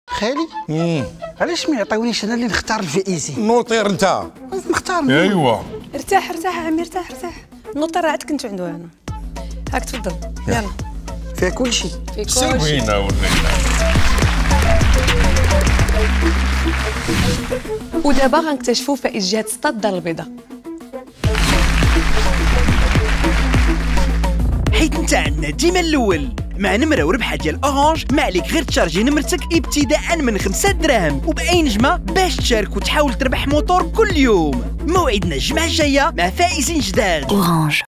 خالي علاش ما يعطيونيش انا اللي نختار الفائزين؟ نوطير انت نختار ايوا ارتاح عمي ارتاح. النوطه راه عاد كنت عنده انا. هاك تفضل يلا. فيها كلشي. في كلشي. سوينا ورينا. ودابا غنكتشفوا فائز جهه سطاد الدار البيضاء. حيت انت عندنا ديما الاول مع نمره وربحه ديال اورانج، ما عليك غير تشارجي نمرتك ابتداء من 5 دراهم وباي نجمه باش تشارك وتحاول تربح موتور كل يوم. موعدنا الجمعه الجايه مع فائزين جداد. اورانج.